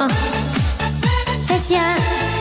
啊！在西安。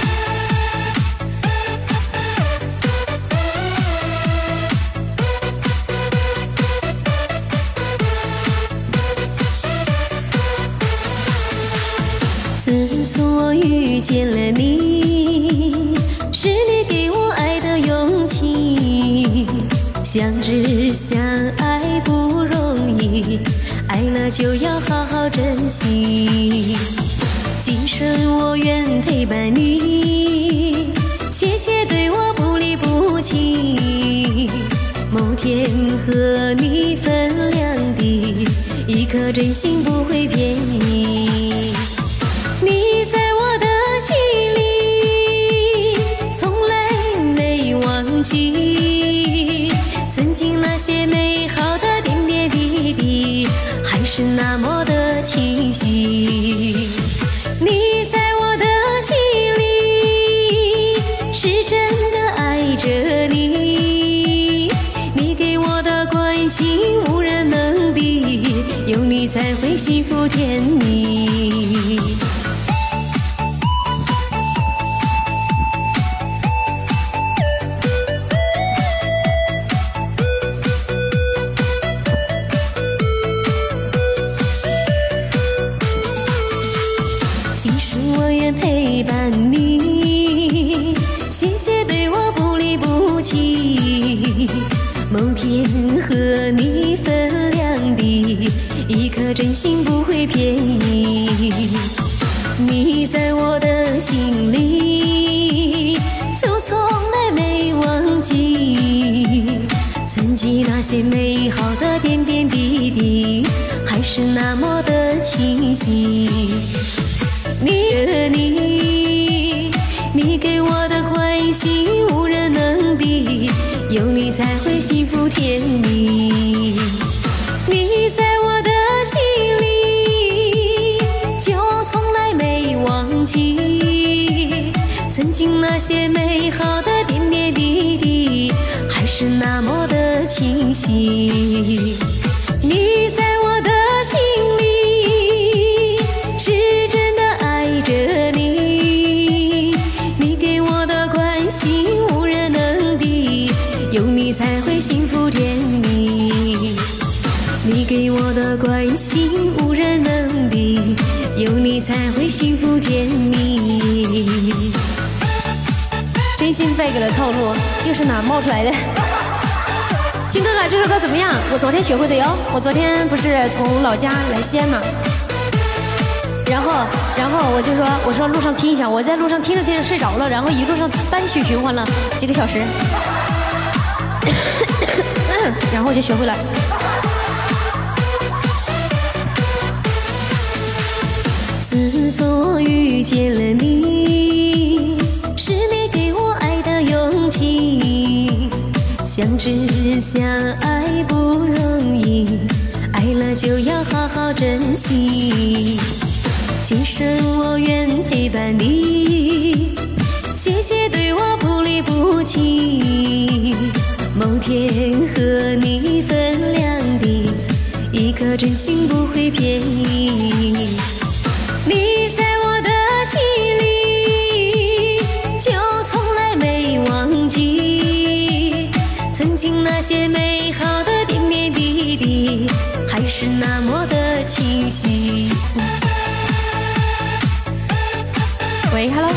自从我遇见了你，是你给我爱的勇气。相知相爱不容易，爱了就要好好珍惜。今生我愿陪伴你，谢谢对我不离不弃。某天和你分两地，一颗真心不会变移。你在我的心里，从来没忘记曾经那些美好的点点滴滴，还是那么的清晰。你在我的心里，是真的爱着你，你给我的关心无人能比，有你才会幸福甜蜜。今生我愿陪伴你，谢谢对我不离不弃。某天和你分两地，一颗真心不会便宜。你在我的心里，就从来没忘记曾经那些美好的点点滴滴，还是那么的清晰。你给我的关心无人能比，有你才会幸福甜蜜。你在我的心里，就从来没忘记曾经那些美好的点点滴滴，还是那么的清晰。你在我的心里，是真的爱着你，你给我的关心无人能比，有你才会幸福甜蜜。你给我的关心无人能比，有你才会幸福甜蜜。真心败给了套路，又是哪冒出来的？金哥哥，这首歌怎么样？我昨天学会的哟。我昨天不是从老家来西安嘛，然后我说路上听一下，我在路上听着听着睡着了，然后一路上单曲循环了几个小时，然后我就学会了。自从我遇见了你，是你给我爱的勇气。相知相爱不容易，爱了就要好好珍惜。今生我愿陪伴你，谢谢对我不离不弃。某天和你分两地，一颗真心不会便宜。你在我的心里，就从来没忘记曾经那些美好的点点滴滴，还是那么的清晰。喂 ，Hello。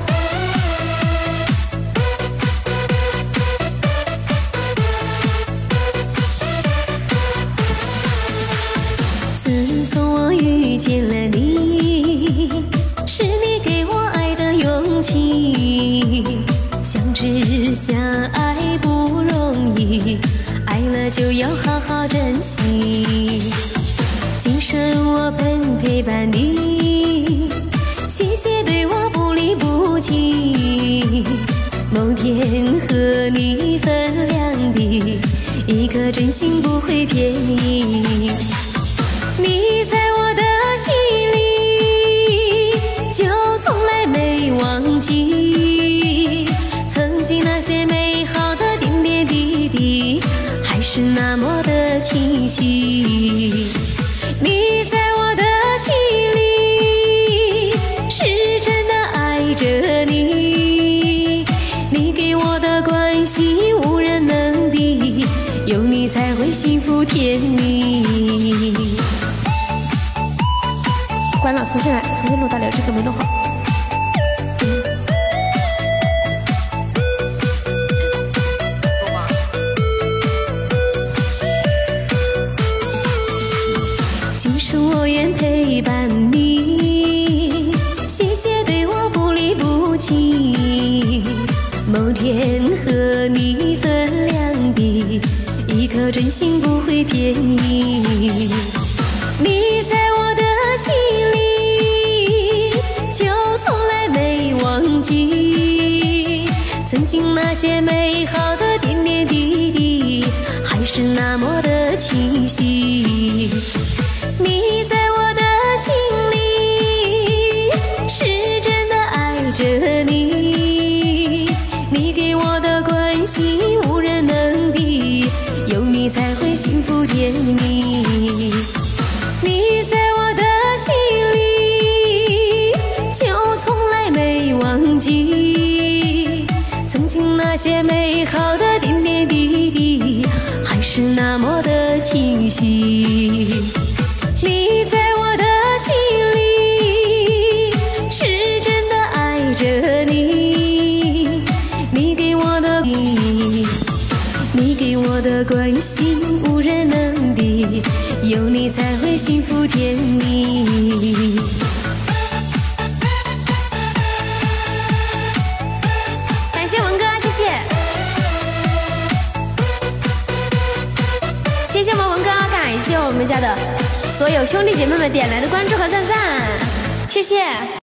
自从我遇见了你，是你给我爱的勇气。相知相爱不容易，爱了就要好好珍惜。今生我本陪伴你，谢谢对我不离不弃。某天和你分两地，一颗真心不会便宜。你在我的心里，就从来没忘记曾经那些美好的点点滴滴，还是那么的清晰。你在我的心里， 着你，你给我的关心无人能比，有你才会幸福甜蜜。关了，重新来，重新录到了，这个没录好。今生我愿陪伴你，谢谢对我不离不弃。某天和你分两地，一颗真心不会便宜。你在我的心里，就从来没忘记曾经那些美好的点点滴滴，还是那么的清晰。你在我的心里，是真的爱着你，你给我的关心无人能比，有你才会幸福甜蜜。你在我的心里，就从来没忘记曾经那些美好的点点滴滴，还是那么的清晰。你在我的心里，是真的爱着你，你给我的你给我的关心无人能比，有你才会幸福甜蜜。感谢文哥，谢谢，谢谢我们文哥，感谢我们家的所有兄弟姐妹们点来的关注和赞赞，谢谢。